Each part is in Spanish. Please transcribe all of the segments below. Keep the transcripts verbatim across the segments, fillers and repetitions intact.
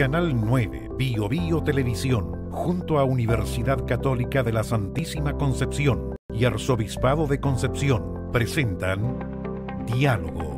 Canal nueve Bio Bio Televisión, junto a Universidad Católica de la Santísima Concepción y Arzobispado de Concepción, presentan Diálogo.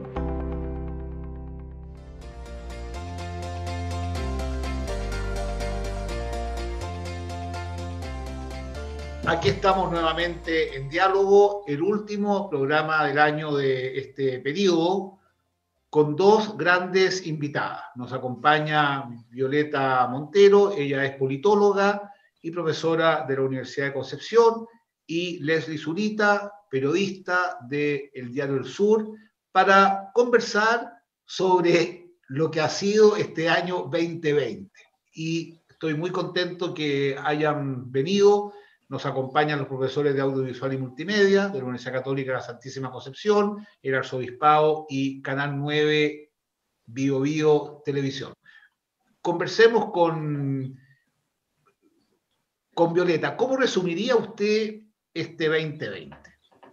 Aquí estamos nuevamente en Diálogo, el último programa del año de este periodo, con dos grandes invitadas. Nos acompaña Violeta Montero, ella es politóloga y profesora de la Universidad de Concepción, y Leslie Zurita, periodista de El Diario del Sur, para conversar sobre lo que ha sido este año veinte veinte. Y estoy muy contento que hayan venido. Nos acompañan los profesores de Audiovisual y Multimedia de la Universidad Católica de la Santísima Concepción, el Arzobispado y Canal nueve Bio Bio Televisión. Conversemos con, con Violeta. ¿Cómo resumiría usted este veinte veinte?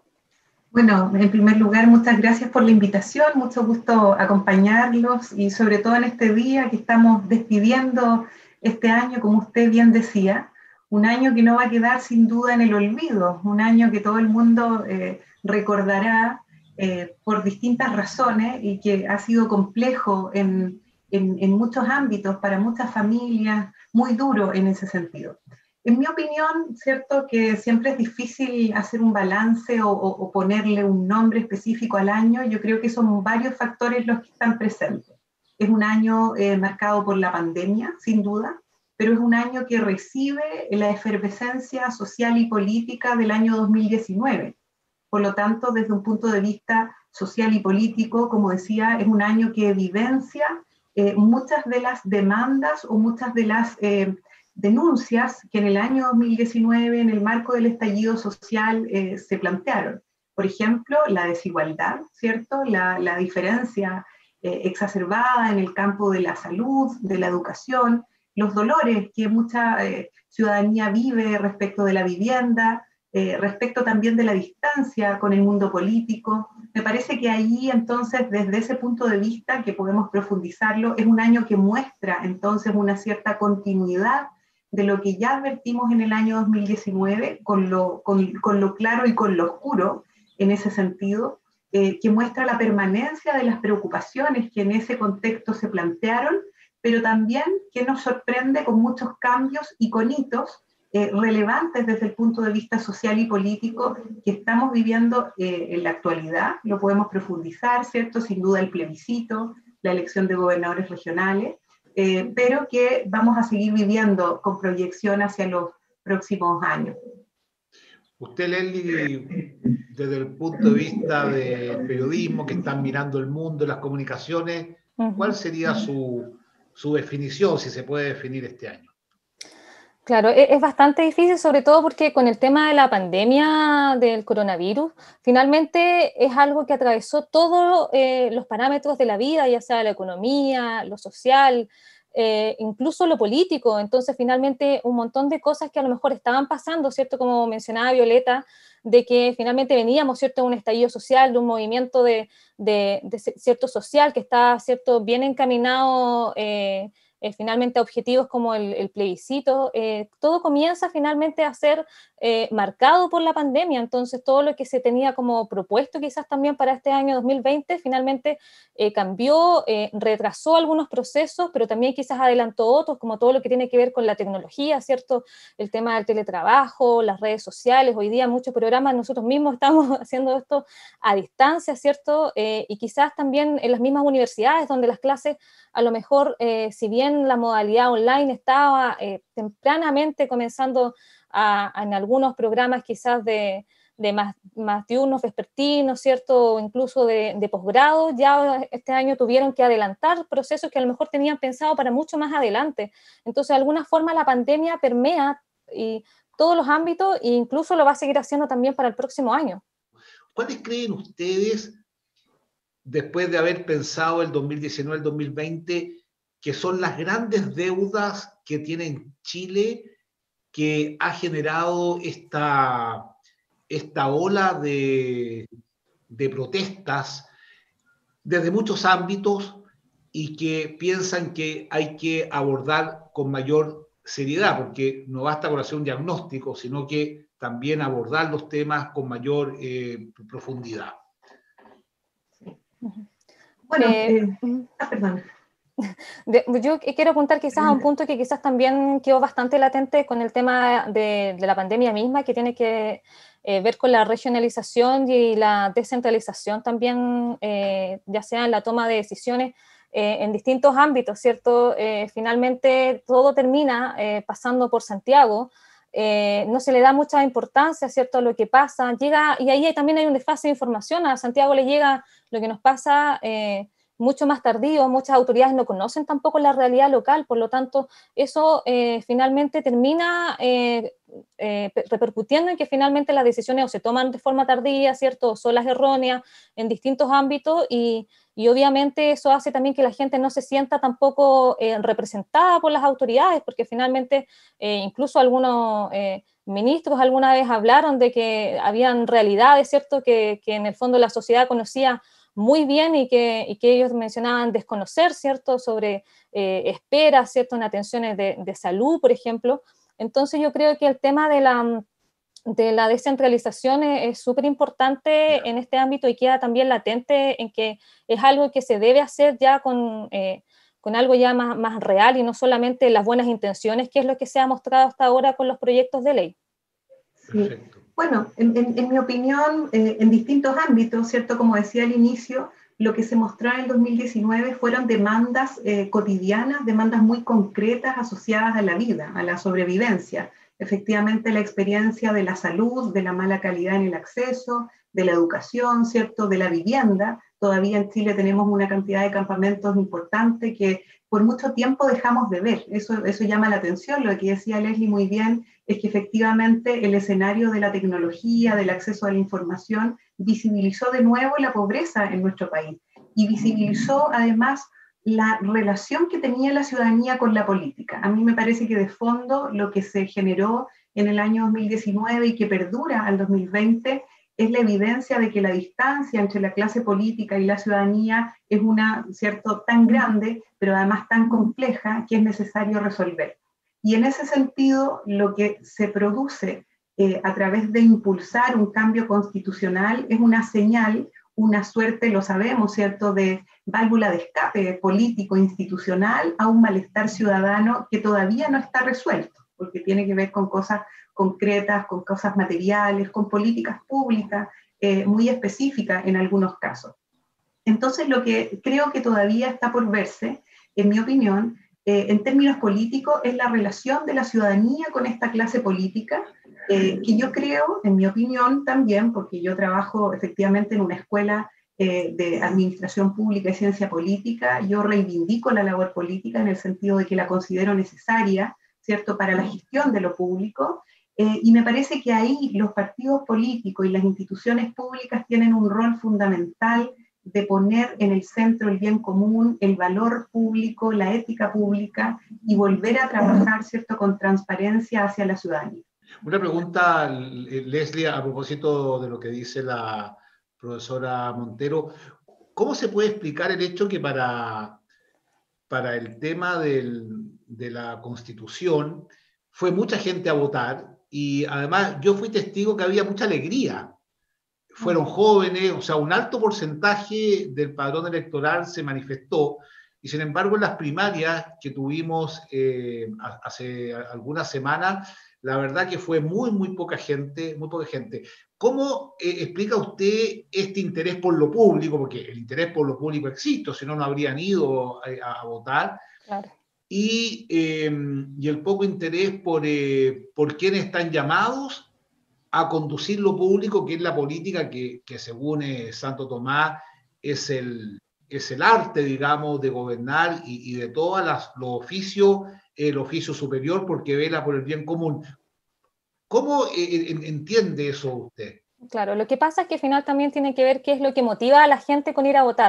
Bueno, en primer lugar, muchas gracias por la invitación, mucho gusto acompañarlos y sobre todo en este día que estamos despidiendo este año, como usted bien decía, un año que no va a quedar sin duda en el olvido, un año que todo el mundo eh, recordará eh, por distintas razones y que ha sido complejo en, en, en muchos ámbitos, para muchas familias, muy duro en ese sentido. En mi opinión, cierto que siempre es difícil hacer un balance o, o, o ponerle un nombre específico al año. Yo creo que son varios factores los que están presentes. Es un año eh, marcado por la pandemia, sin duda, pero es un año que recibe la efervescencia social y política del año dos mil diecinueve. Por lo tanto, desde un punto de vista social y político, como decía, es un año que evidencia eh, muchas de las demandas o muchas de las eh, denuncias que en el año dos mil diecinueve, en el marco del estallido social, eh, se plantearon. Por ejemplo, la desigualdad, ¿cierto? La, la diferencia eh, exacerbada en el campo de la salud, de la educación, los dolores que mucha eh, ciudadanía vive respecto de la vivienda, eh, respecto también de la distancia con el mundo político. Me parece que ahí entonces, desde ese punto de vista, que podemos profundizarlo, es un año que muestra entonces una cierta continuidad de lo que ya advertimos en el año dos mil diecinueve, con lo, con, con lo claro y con lo oscuro en ese sentido, eh, que muestra la permanencia de las preocupaciones que en ese contexto se plantearon, pero también que nos sorprende con muchos cambios y con hitos eh, relevantes desde el punto de vista social y político que estamos viviendo eh, en la actualidad. Lo podemos profundizar, ¿cierto? Sin duda el plebiscito, la elección de gobernadores regionales, eh, pero que vamos a seguir viviendo con proyección hacia los próximos años. Usted, Leslie, desde el punto de vista del periodismo, que están mirando el mundo, las comunicaciones, ¿cuál sería su... su definición, si se puede definir este año? Claro, es bastante difícil, sobre todo porque con el tema de la pandemia del coronavirus, finalmente es algo que atravesó todos eh, los parámetros de la vida, ya sea la economía, lo social, eh, incluso lo político. Entonces, finalmente, un montón de cosas que a lo mejor estaban pasando, ¿cierto? Como mencionaba Violeta, de que finalmente veníamos, ¿cierto?, a un estallido social, de un movimiento de, de, de cierto social que está, ¿cierto?, bien encaminado eh, eh, finalmente a objetivos como el, el plebiscito. Eh, todo comienza finalmente a ser eh, marcado por la pandemia. Entonces, todo lo que se tenía como propuesto quizás también para este año dos mil veinte, finalmente eh, cambió, eh, retrasó algunos procesos, pero también quizás adelantó otros, como todo lo que tiene que ver con la tecnología, ¿cierto? El tema del teletrabajo, las redes sociales. Hoy día muchos programas nosotros mismos estamos haciendo esto a distancia, ¿cierto? Eh, y quizás también en las mismas universidades, donde las clases, a lo mejor, eh, si bien la modalidad online estaba eh, tempranamente comenzando a, a, en algunos programas quizás de, de más, más diurnos, vespertinos, ¿cierto? O incluso de, de posgrado, ya este año tuvieron que adelantar procesos que a lo mejor tenían pensado para mucho más adelante. Entonces, de alguna forma, la pandemia permea y todos los ámbitos e incluso lo va a seguir haciendo también para el próximo año. ¿Cuáles creen ustedes, después de haber pensado el dos mil diecinueve, el dos mil veinte, que son las grandes deudas que tiene Chile, que ha generado esta, esta ola de, de protestas desde muchos ámbitos, y que piensan que hay que abordar con mayor seriedad, porque no basta con hacer un diagnóstico, sino que también abordar los temas con mayor eh, profundidad. Bueno, eh, eh, ah, perdón. De, yo quiero apuntar quizás a un punto que quizás también quedó bastante latente con el tema de, de la pandemia misma, que tiene que eh, ver con la regionalización y la descentralización también, eh, ya sea en la toma de decisiones eh, en distintos ámbitos, ¿cierto? Eh, finalmente todo termina eh, pasando por Santiago. Eh, no se le da mucha importancia, ¿cierto?, a lo que pasa, llega, y ahí también hay un desfase de información, a Santiago le llega lo que nos pasa eh, mucho más tardío, muchas autoridades no conocen tampoco la realidad local, por lo tanto, eso eh, finalmente termina eh, eh, repercutiendo en que finalmente las decisiones o se toman de forma tardía, ¿cierto?, o son las erróneas en distintos ámbitos, y, y obviamente eso hace también que la gente no se sienta tampoco eh, representada por las autoridades, porque finalmente eh, incluso algunos eh, ministros alguna vez hablaron de que habían realidades, ¿cierto?, que, que en el fondo la sociedad conocía muy bien y que, y que ellos mencionaban desconocer, ¿cierto?, sobre eh, esperas, ¿cierto?, en atenciones de, de salud, por ejemplo. Entonces yo creo que el tema de la, de la descentralización es súper importante en este ámbito y queda también latente en que es algo que se debe hacer ya con, eh, con algo ya más, más real y no solamente las buenas intenciones, que es lo que se ha mostrado hasta ahora con los proyectos de ley. Sí. Bueno, en, en, en mi opinión, eh, en distintos ámbitos, ¿cierto? Como decía al inicio, lo que se mostró en el dos mil diecinueve fueron demandas eh, cotidianas, demandas muy concretas asociadas a la vida, a la sobrevivencia. Efectivamente, la experiencia de la salud, de la mala calidad en el acceso, de la educación, ¿cierto?, de la vivienda. Todavía en Chile tenemos una cantidad de campamentos importante que por mucho tiempo dejamos de ver. Eso, eso llama la atención. Lo que decía Leslie muy bien es que efectivamente el escenario de la tecnología, del acceso a la información, visibilizó de nuevo la pobreza en nuestro país y visibilizó además la relación que tenía la ciudadanía con la política. A mí me parece que de fondo lo que se generó en el año dos mil diecinueve y que perdura al dos mil veinte es la evidencia de que la distancia entre la clase política y la ciudadanía es una, ¿cierto?, tan grande, pero además tan compleja que es necesario resolver. Y en ese sentido, lo que se produce eh, a través de impulsar un cambio constitucional es una señal, una suerte, lo sabemos, ¿cierto?, de válvula de escape político, institucional, a un malestar ciudadano que todavía no está resuelto, porque tiene que ver con cosas concretas, con cosas materiales, con políticas públicas eh, muy específicas en algunos casos. Entonces, lo que creo que todavía está por verse, en mi opinión, eh, en términos políticos, es la relación de la ciudadanía con esta clase política, eh, que yo creo, en mi opinión también, porque yo trabajo efectivamente en una escuela eh, de administración pública y ciencia política, yo reivindico la labor política en el sentido de que la considero necesaria, ¿cierto?, para la gestión de lo público. Eh, y me parece que ahí los partidos políticos y las instituciones públicas tienen un rol fundamental de poner en el centro el bien común, el valor público, la ética pública y volver a trabajar, ¿cierto?, con transparencia hacia la ciudadanía. Una pregunta, Leslie, a propósito de lo que dice la profesora Montero. ¿Cómo se puede explicar el hecho que para, para el tema del, de la Constitución fue mucha gente a votar? Y además yo fui testigo que había mucha alegría. Fueron jóvenes, o sea, un alto porcentaje del padrón electoral se manifestó, y sin embargo en las primarias que tuvimos eh, hace algunas semanas, la verdad que fue muy, muy poca gente, muy poca gente. ¿Cómo eh, explica usted este interés por lo público? Porque el interés por lo público existe, si no, no habrían ido a, a votar. Claro. Y, eh, y el poco interés por, eh, por quienes están llamados a conducir lo público, que es la política que, que según eh, Santo Tomás es el, es el arte, digamos, de gobernar y, y de todos los oficios, el oficio superior, porque vela por el bien común. ¿Cómo eh, entiende eso usted? Claro, lo que pasa es que al final también tiene que ver qué es lo que motiva a la gente con ir a votar.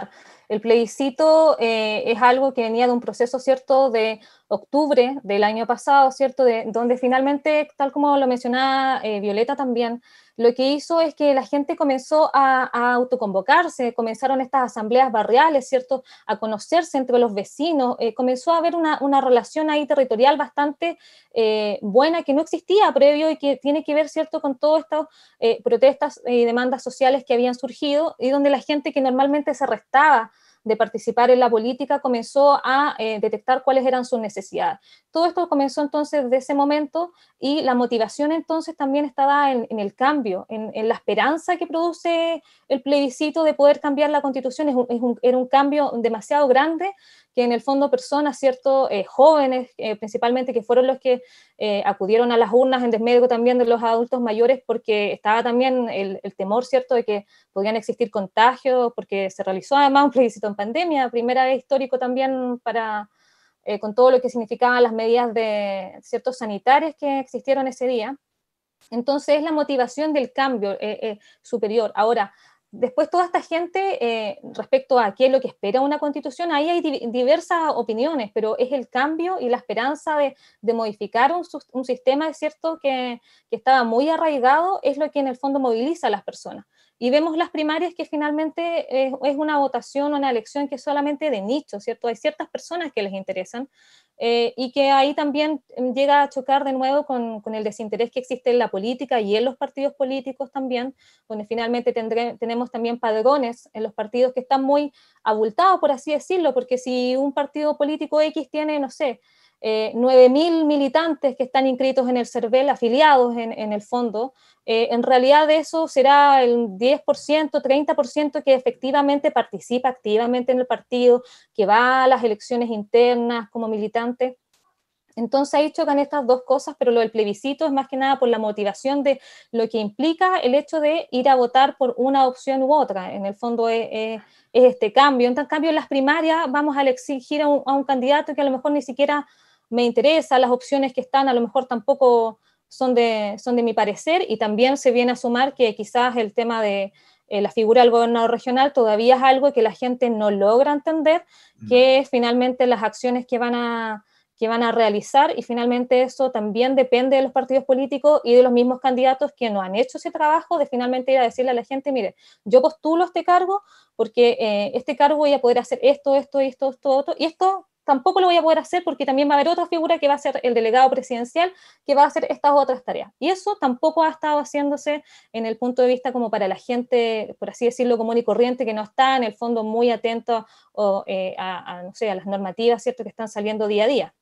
El plebiscito eh, es algo que venía de un proceso, ¿cierto?, de octubre del año pasado, ¿cierto?, de, donde finalmente, tal como lo mencionaba eh, Violeta también, lo que hizo es que la gente comenzó a, a autoconvocarse, comenzaron estas asambleas barriales, ¿cierto?, a conocerse entre los vecinos, eh, comenzó a haber una, una relación ahí territorial bastante eh, buena que no existía previo y que tiene que ver, ¿cierto?, con todas estas eh, protestas y demandas sociales que habían surgido y donde la gente que normalmente se restaba de participar en la política comenzó a eh, detectar cuáles eran sus necesidades. Todo esto comenzó entonces desde ese momento y la motivación entonces también estaba en, en el cambio, en, en la esperanza que produce el plebiscito de poder cambiar la Constitución. Es un, es un, era un cambio demasiado grande que en el fondo personas, ¿cierto?, eh, jóvenes eh, principalmente, que fueron los que eh, acudieron a las urnas en desmedro también de los adultos mayores, porque estaba también el, el temor, ¿cierto?, de que podían existir contagios, porque se realizó además un plebiscito en pandemia, primera vez histórico también para, eh, con todo lo que significaban las medidas de ciertos sanitarias que existieron ese día. Entonces es la motivación del cambio eh, eh, superior. Ahora, después toda esta gente, eh, respecto a qué es lo que espera una constitución, ahí hay di diversas opiniones, pero es el cambio y la esperanza de, de modificar un, un sistema, es cierto, que, que estaba muy arraigado, es lo que en el fondo moviliza a las personas. Y vemos las primarias que finalmente es, es una votación, una elección que es solamente de nicho, ¿cierto? Hay ciertas personas que les interesan, Eh, y que ahí también llega a chocar de nuevo con, con el desinterés que existe en la política y en los partidos políticos también, donde finalmente tendré, tenemos también padrones en los partidos que están muy abultados, por así decirlo, porque si un partido político X tiene, no sé, eh, nueve mil militantes que están inscritos en el CERVEL, afiliados en, en el fondo, eh, en realidad de eso será el diez por ciento, treinta por ciento que efectivamente participa activamente en el partido, que va a las elecciones internas como militante. Entonces ahí chocan estas dos cosas, pero lo del plebiscito es más que nada por la motivación de lo que implica el hecho de ir a votar por una opción u otra. En el fondo es, es, es este cambio. En cambio, en las primarias vamos a elegir a un, a un candidato que a lo mejor ni siquiera me interesa, las opciones que están a lo mejor tampoco son de, son de mi parecer, y también se viene a sumar que quizás el tema de eh, la figura del gobernador regional todavía es algo que la gente no logra entender, que es finalmente las acciones que van a que van a realizar, y finalmente eso también depende de los partidos políticos y de los mismos candidatos que no han hecho ese trabajo de finalmente ir a decirle a la gente, mire, yo postulo este cargo porque eh, este cargo voy a poder hacer esto, esto, esto, esto, otro, y esto tampoco lo voy a poder hacer porque también va a haber otra figura que va a ser el delegado presidencial que va a hacer estas otras tareas. Y eso tampoco ha estado haciéndose en el punto de vista como para la gente, por así decirlo, común y corriente, que no está en el fondo muy atento o, eh, a, a, no sé, a las normativas, ¿cierto?, que están saliendo día a día.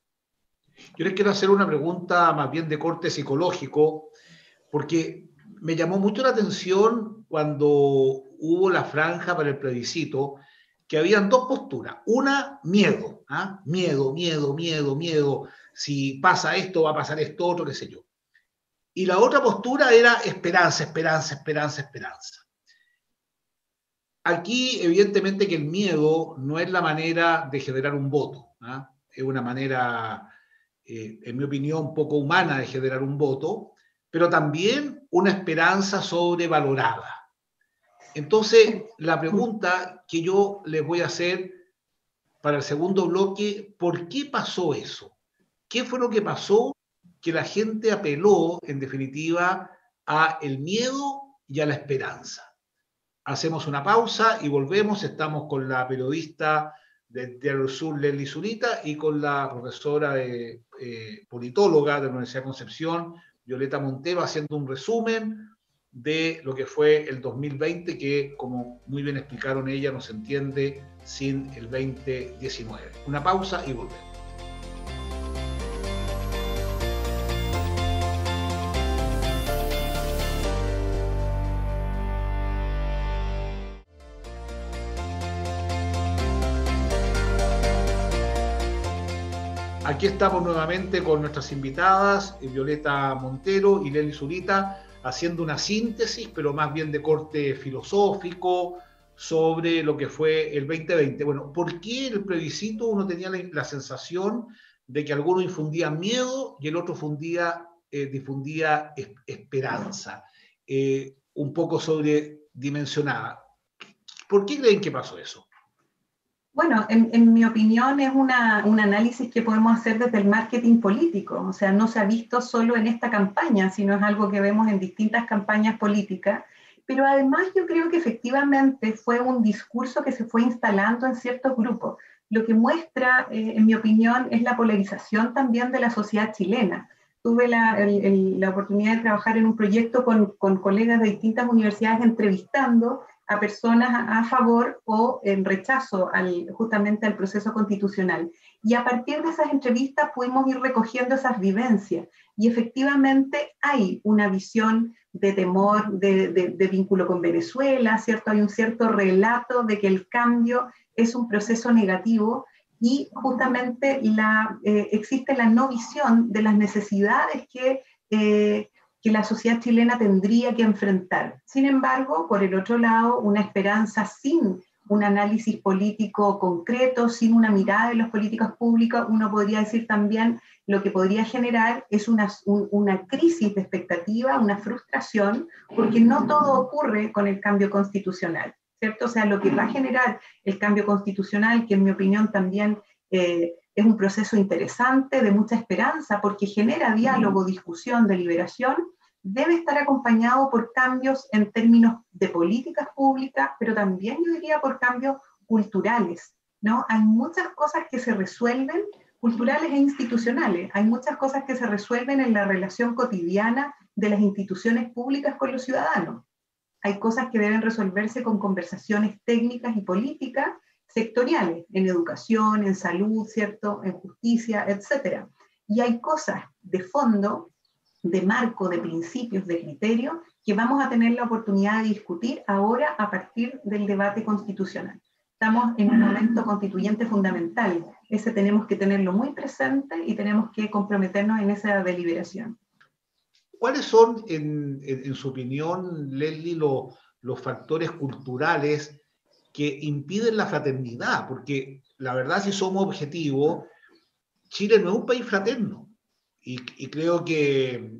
Yo les quiero hacer una pregunta más bien de corte psicológico, porque me llamó mucho la atención cuando hubo la franja para el plebiscito, que habían dos posturas. Una, miedo, ¿ah? miedo, miedo, miedo, miedo, si pasa esto, va a pasar esto, otro, qué sé yo. Y la otra postura era esperanza, esperanza, esperanza, esperanza. Aquí, evidentemente, que el miedo no es la manera de generar un voto, ¿ah? Es una manera... Eh, en mi opinión, poco humana de generar un voto, pero también una esperanza sobrevalorada. Entonces, la pregunta que yo les voy a hacer para el segundo bloque, ¿por qué pasó eso? ¿Qué fue lo que pasó que la gente apeló, en definitiva, a el miedo y a la esperanza? Hacemos una pausa y volvemos. Estamos con la periodista del Diario Sur, Leslie Zurita, y con la profesora de eh, politóloga de la Universidad de Concepción, Violeta Montero, haciendo un resumen de lo que fue el dos mil veinte, que, como muy bien explicaron ella, no se entiende sin el veinte diecinueve. Una pausa y volvemos. Aquí estamos nuevamente con nuestras invitadas, Violeta Montero y Leslie Zurita, haciendo una síntesis, pero más bien de corte filosófico, sobre lo que fue el veinte veinte. Bueno, ¿por qué el plebiscito uno tenía la, la sensación de que alguno infundía miedo y el otro fundía, eh, difundía es, esperanza? Eh, un poco sobredimensionada. ¿Por qué creen que pasó eso? Bueno, en, en mi opinión es una, un análisis que podemos hacer desde el marketing político, o sea, no se ha visto solo en esta campaña, sino es algo que vemos en distintas campañas políticas, pero además yo creo que efectivamente fue un discurso que se fue instalando en ciertos grupos. Lo que muestra, eh, en mi opinión, es la polarización también de la sociedad chilena. Tuve la, el, el, la oportunidad de trabajar en un proyecto con, con colegas de distintas universidades entrevistando a personas a, a favor o en rechazo al, justamente al proceso constitucional. Y a partir de esas entrevistas pudimos ir recogiendo esas vivencias. Y efectivamente hay una visión de temor, de, de, de vínculo con Venezuela, ¿cierto? Hay un cierto relato de que el cambio es un proceso negativo y justamente la, eh, existe la no visión de las necesidades que, eh, que la sociedad chilena tendría que enfrentar. Sin embargo, por el otro lado, una esperanza sin un análisis político concreto, sin una mirada de los políticos públicos, uno podría decir también lo que podría generar es una, un, una crisis de expectativa, una frustración, porque no todo ocurre con el cambio constitucional, ¿cierto? O sea, lo que va a generar el cambio constitucional, que en mi opinión también eh, es un proceso interesante, de mucha esperanza, porque genera diálogo, discusión, deliberación, debe estar acompañado por cambios en términos de políticas públicas, pero también yo diría por cambios culturales, ¿no? Hay muchas cosas que se resuelven, culturales e institucionales, hay muchas cosas que se resuelven en la relación cotidiana de las instituciones públicas con los ciudadanos. Hay cosas que deben resolverse con conversaciones técnicas y políticas sectoriales, en educación, en salud, ¿cierto?, en justicia, etcétera. Y hay cosas de fondo, de marco, de principios, de criterios, que vamos a tener la oportunidad de discutir ahora a partir del debate constitucional. Estamos en un momento constituyente fundamental, ese tenemos que tenerlo muy presente y tenemos que comprometernos en esa deliberación. ¿Cuáles son, en, en, en su opinión, Leslie, lo, los factores culturales que impiden la fraternidad? Porque la verdad, si somos objetivos, Chile no es un país fraterno. Y, y creo que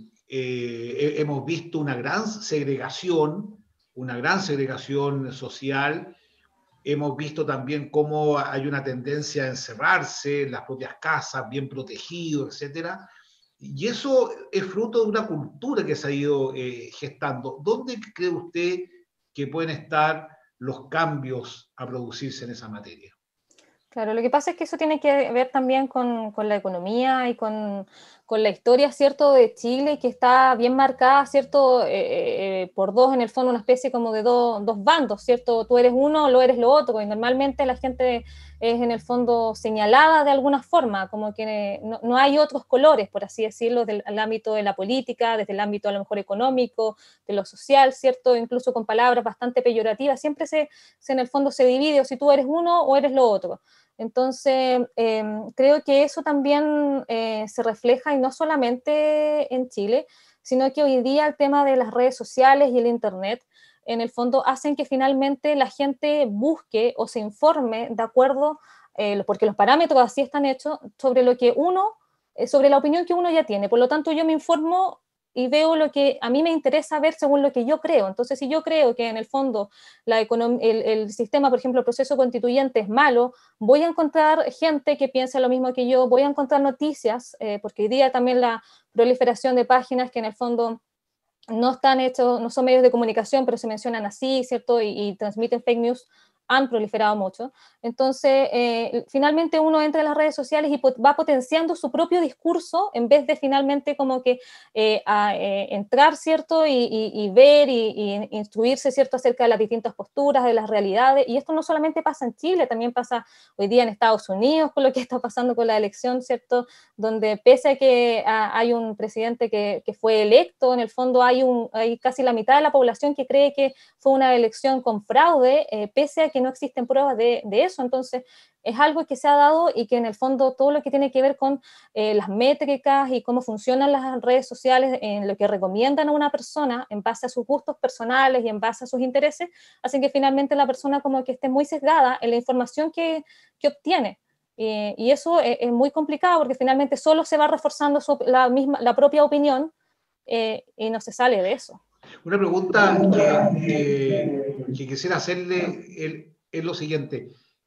eh, hemos visto una gran segregación, una gran segregación social. Hemos visto también cómo hay una tendencia a encerrarse en las propias casas, bien protegidos, etcétera. Y eso es fruto de una cultura que se ha ido eh, gestando. ¿Dónde cree usted que pueden estar los cambios a producirse en esa materia? Claro, lo que pasa es que eso tiene que ver también con, con la economía y con, con la historia, ¿cierto?, de Chile, que está bien marcada, ¿cierto?, eh, eh, por dos, en el fondo, una especie como de do, dos bandos, ¿cierto? Tú eres uno o lo eres lo otro, y normalmente la gente es, en el fondo, señalada de alguna forma, como que no, no hay otros colores, por así decirlo, del ámbito de la política, desde el ámbito a lo mejor económico, de lo social, ¿cierto?, incluso con palabras bastante peyorativas, siempre se, se en el fondo se divide, o si tú eres uno o eres lo otro. Entonces, eh, creo que eso también eh, se refleja, y no solamente en Chile, sino que hoy día el tema de las redes sociales y el Internet, en el fondo, hacen que finalmente la gente busque o se informe de acuerdo, eh, porque los parámetros así están hechos, sobre lo que uno, eh, sobre la opinión que uno ya tiene. Por lo tanto, yo me informo y veo lo que a mí me interesa ver según lo que yo creo. Entonces, si yo creo que en el fondo la econom- el, el sistema, por ejemplo, el proceso constituyente es malo, voy a encontrar gente que piensa lo mismo que yo, voy a encontrar noticias, eh, porque hoy día también la proliferación de páginas que en el fondo no están hechos, no son medios de comunicación, pero se mencionan así, ¿cierto? Y, y transmiten fake news, han proliferado mucho. Entonces, eh, finalmente uno entra en las redes sociales y va potenciando su propio discurso en vez de finalmente como que eh, a, eh, entrar, ¿cierto? Y, y, y ver y, y instruirse, ¿cierto? Acerca de las distintas posturas, de las realidades. Y esto no solamente pasa en Chile, también pasa hoy día en Estados Unidos con lo que está pasando con la elección, ¿cierto? Donde pese a que a, hay un presidente que, que fue electo, en el fondo hay, un, hay casi la mitad de la población que cree que fue una elección con fraude, eh, pese a que no existen pruebas de, de eso. Entonces, es algo que se ha dado y que en el fondo todo lo que tiene que ver con eh, las métricas y cómo funcionan las redes sociales, en lo que recomiendan a una persona en base a sus gustos personales y en base a sus intereses, hacen que finalmente la persona como que esté muy sesgada en la información que, que obtiene. Eh, y eso es, es muy complicado porque finalmente solo se va reforzando su, la, misma, la propia opinión eh, y no se sale de eso. Una pregunta que, que, que quisiera hacerle el, es lo siguiente.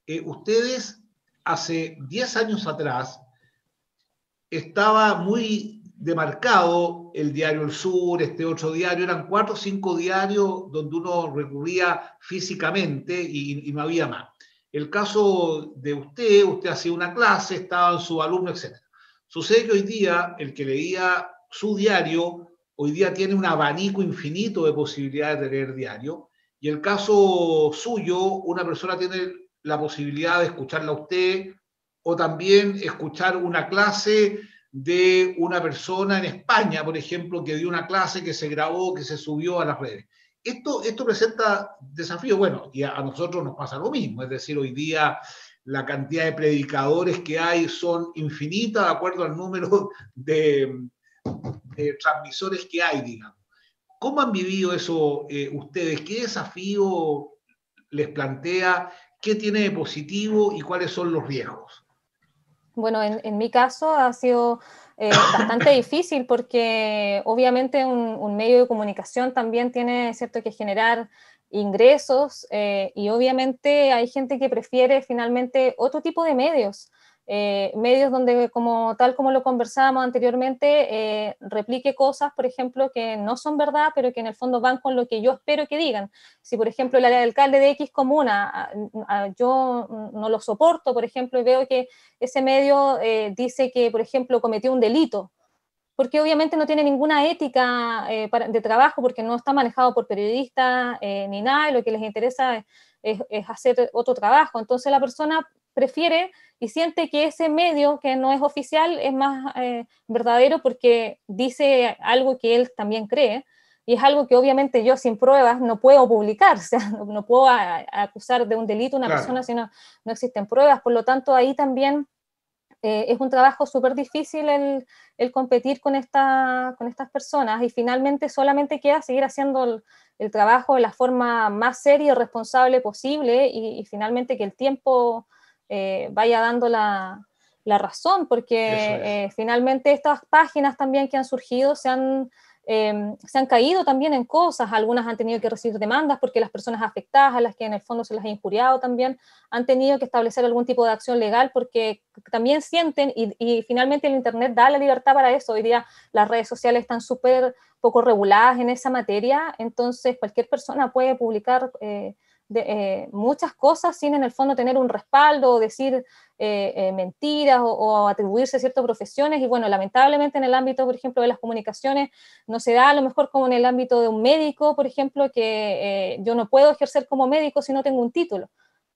eh, ustedes hace diez años atrás estaba muy demarcado el diario El Sur, este otro diario, eran cuatro o cinco diarios donde uno recurría físicamente y, y no había más. El caso de usted, usted hacía una clase, estaban sus alumnos, etcétera. Sucede que hoy día el que leía su diario, hoy día tiene un abanico infinito de posibilidades de leer diario, y el caso suyo, una persona tiene la posibilidad de escucharla a usted, o también escuchar una clase de una persona en España, por ejemplo, que dio una clase que se grabó, que se subió a las redes. Esto, esto presenta desafíos, bueno, y a, a nosotros nos pasa lo mismo, es decir, hoy día la cantidad de predicadores que hay son infinitas de acuerdo al número de, de transmisores que hay, digamos. ¿Cómo han vivido eso eh, ustedes? ¿Qué desafío les plantea? ¿Qué tiene de positivo y cuáles son los riesgos? Bueno, en, en mi caso ha sido eh, bastante difícil porque obviamente un, un medio de comunicación también tiene, ¿cierto?, que generar ingresos eh, y obviamente hay gente que prefiere finalmente otro tipo de medios, eh, medios donde, como, tal como lo conversábamos anteriormente, eh, replique cosas, por ejemplo, que no son verdad, pero que en el fondo van con lo que yo espero que digan. Si, por ejemplo, el alcalde de X comuna, a, a, yo no lo soporto, por ejemplo, y veo que ese medio eh, dice que, por ejemplo, cometió un delito, porque obviamente no tiene ninguna ética eh, para, de trabajo, porque no está manejado por periodistas eh, ni nada, y lo que les interesa es, es, es hacer otro trabajo. Entonces la persona prefiere y siente que ese medio que no es oficial es más eh, verdadero porque dice algo que él también cree, y es algo que obviamente yo sin pruebas no puedo publicar, o sea, no, no puedo a, a acusar de un delito a una claro. persona si no, no existen pruebas. Por lo tanto, ahí también Eh, es un trabajo súper difícil el, el competir con, esta, con estas personas, y finalmente solamente queda seguir haciendo el, el trabajo de la forma más seria y responsable posible, y, y finalmente que el tiempo eh, vaya dando la, la razón, porque es. eh, finalmente estas páginas también que han surgido se han... Eh, se han caído también en cosas, algunas han tenido que recibir demandas porque las personas afectadas, a las que en el fondo se las ha injuriado también, han tenido que establecer algún tipo de acción legal porque también sienten, y, y finalmente el internet da la libertad para eso. Hoy día las redes sociales están súper poco reguladas en esa materia, entonces cualquier persona puede publicar eh, de, eh, muchas cosas sin en el fondo tener un respaldo o decir eh, eh, mentiras o, o atribuirse a ciertas profesiones. Y bueno, lamentablemente en el ámbito, por ejemplo, de las comunicaciones no se da a lo mejor como en el ámbito de un médico, por ejemplo, que eh, yo no puedo ejercer como médico si no tengo un título.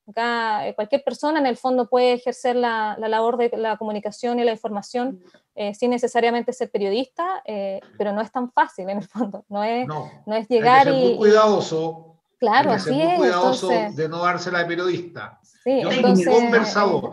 Acá eh, cualquier persona en el fondo puede ejercer la, la labor de la comunicación y la información eh, sin necesariamente ser periodista, eh, pero no es tan fácil en el fondo, no es, no, no es llegar hay que ser muy y... cuidadoso. Claro, hay que ser así muy es, cuidadoso entonces... de no dársela de periodista. Sí, yo entonces, soy un conversador.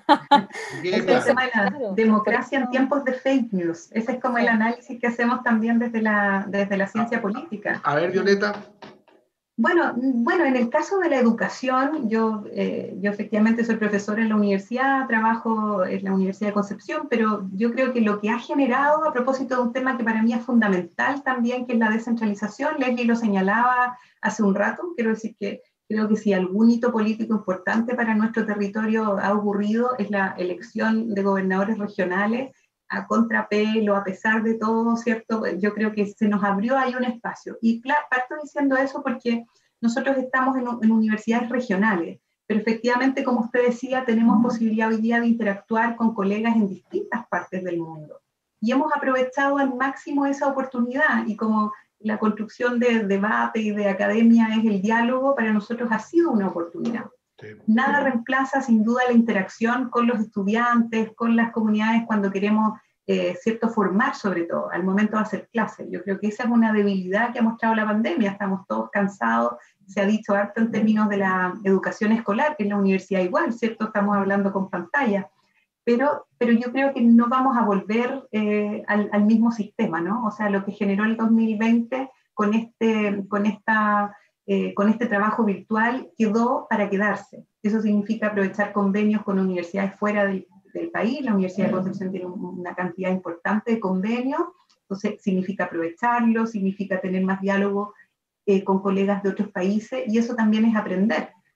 Eh, es el tema de la claro, democracia en tiempos de fake news. Ese es como sí. el análisis que hacemos también desde la, desde la ciencia a, política. A ver, Violeta. Bueno, bueno, en el caso de la educación, yo, eh, yo efectivamente soy profesora en la universidad, trabajo en la Universidad de Concepción, pero yo creo que lo que ha generado, a propósito de un tema que para mí es fundamental también, que es la descentralización, Leslie lo señalaba hace un rato, quiero decir que creo que si algún hito político importante para nuestro territorio ha ocurrido es la elección de gobernadores regionales a contrapelo, a pesar de todo, ¿cierto? Yo creo que se nos abrió ahí un espacio. Y claro, parto diciendo eso porque nosotros estamos en, en universidades regionales, pero efectivamente, como usted decía, tenemos posibilidad hoy día de interactuar con colegas en distintas partes del mundo. Y hemos aprovechado al máximo esa oportunidad, y como la construcción de debate y de academia es el diálogo, para nosotros ha sido una oportunidad. Nada reemplaza sin duda la interacción con los estudiantes, con las comunidades cuando queremos, eh, cierto, formar sobre todo, al momento de hacer clases. Yo creo que esa es una debilidad que ha mostrado la pandemia, estamos todos cansados, se ha dicho harto en términos de la educación escolar, que en la universidad igual, ¿cierto? Estamos hablando con pantalla, pero, pero yo creo que no vamos a volver eh, al, al mismo sistema, ¿no? O sea, lo que generó el dos mil veinte con este, con esta... Eh, con este trabajo virtual quedó para quedarse. Eso significa aprovechar convenios con universidades fuera del, del país. La Universidad de Concepción tiene una cantidad importante de convenios, entonces significa aprovecharlo, significa tener más diálogo eh, con colegas de otros países, y eso también es aprender.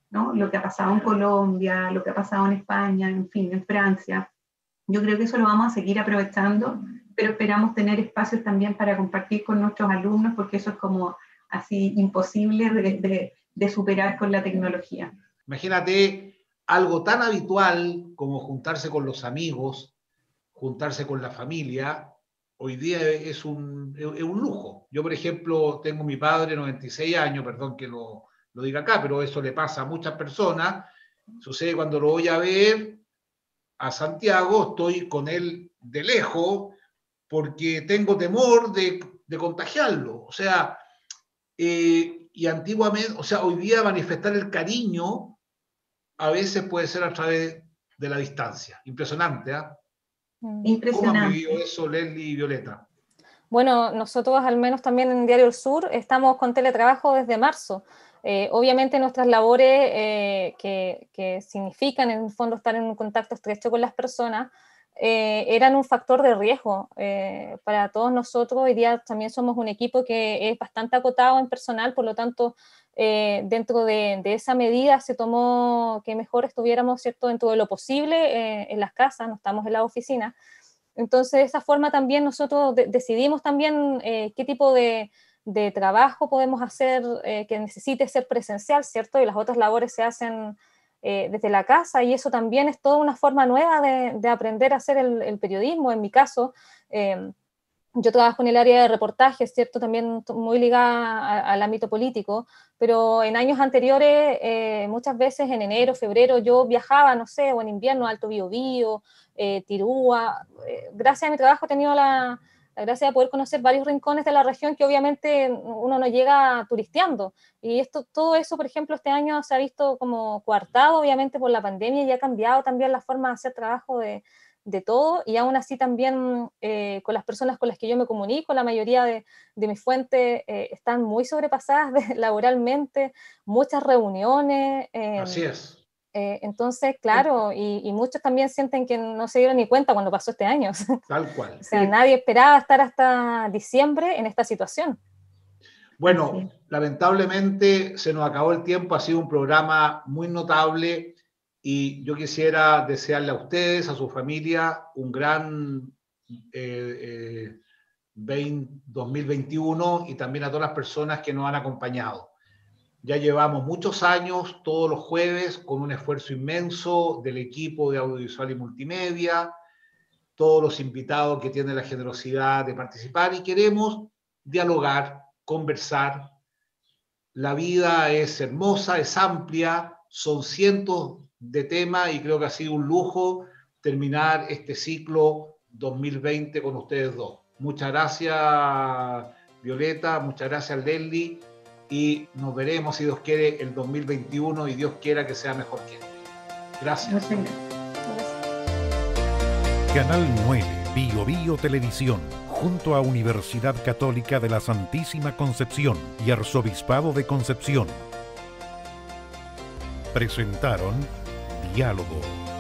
¿no? Lo que ha pasado en Colombia, lo que ha pasado en España, en fin, en Francia. Yo creo que eso lo vamos a seguir aprovechando, pero esperamos tener espacios también para compartir con nuestros alumnos, porque eso es como así imposible de, de, de superar con la tecnología. Imagínate algo tan habitual como juntarse con los amigos, juntarse con la familia, hoy día es un, es un lujo. Yo, por ejemplo, tengo mi padre, noventa y seis años, perdón que lo, lo diga acá, pero eso le pasa a muchas personas. Sucede cuando lo voy a ver a Santiago, estoy con él de lejos porque tengo temor de, de contagiarlo. O sea, eh, y antiguamente, o sea, hoy día manifestar el cariño a veces puede ser a través de la distancia. Impresionante, ¿ah? ¿eh? Impresionante. ¿Cómo han vivido eso, Leslie y Violeta? Bueno, nosotros al menos también en Diario El Sur estamos con teletrabajo desde marzo. Eh, obviamente nuestras labores eh, que, que significan en el fondo estar en un contacto estrecho con las personas eh, eran un factor de riesgo eh, para todos nosotros. Hoy día también somos un equipo que es bastante acotado en personal, por lo tanto eh, dentro de, de esa medida se tomó que mejor estuviéramos, ¿cierto?, dentro de lo posible eh, en las casas, no estamos en la oficina. Entonces de esa forma también nosotros de, decidimos también eh, qué tipo de de trabajo podemos hacer eh, que necesite ser presencial, ¿cierto? Y las otras labores se hacen eh, desde la casa, y eso también es toda una forma nueva de, de aprender a hacer el, el periodismo. En mi caso, eh, yo trabajo en el área de reportaje, ¿cierto? También muy ligada a, al ámbito político, pero en años anteriores, eh, muchas veces en enero, febrero, yo viajaba, no sé, o en invierno, Alto Biobío, eh, Tirúa. Eh, gracias a mi trabajo he tenido la la gracia de poder conocer varios rincones de la región que obviamente uno no llega turisteando. Y esto, todo eso, por ejemplo, este año se ha visto como coartado, obviamente, por la pandemia, y ha cambiado también la forma de hacer trabajo de, de todo, y aún así también eh, con las personas con las que yo me comunico, la mayoría de, de mis fuentes eh, están muy sobrepasadas de, laboralmente, muchas reuniones. Eh, Así es. Eh, entonces, claro, y, y muchos también sienten que no se dieron ni cuenta cuando pasó este año. Tal cual. O sea, sí. Nadie esperaba estar hasta diciembre en esta situación. Bueno, Sí. Lamentablemente se nos acabó el tiempo, ha sido un programa muy notable y yo quisiera desearle a ustedes, a su familia, un gran eh, eh, veinte, dos mil veintiuno, y también a todas las personas que nos han acompañado. Ya llevamos muchos años, todos los jueves, con un esfuerzo inmenso del equipo de audiovisual y multimedia, todos los invitados que tienen la generosidad de participar, y queremos dialogar, conversar. La vida es hermosa, es amplia, son cientos de temas, y creo que ha sido un lujo terminar este ciclo dos mil veinte con ustedes dos. Muchas gracias, Violeta, muchas gracias, Leslie. Y nos veremos, si Dios quiere, el dos mil veintiuno, y Dios quiera que sea mejor que este. Gracias. Canal nueve, Bio Bio Televisión, junto a Universidad Católica de la Santísima Concepción y Arzobispado de Concepción, presentaron Diálogo.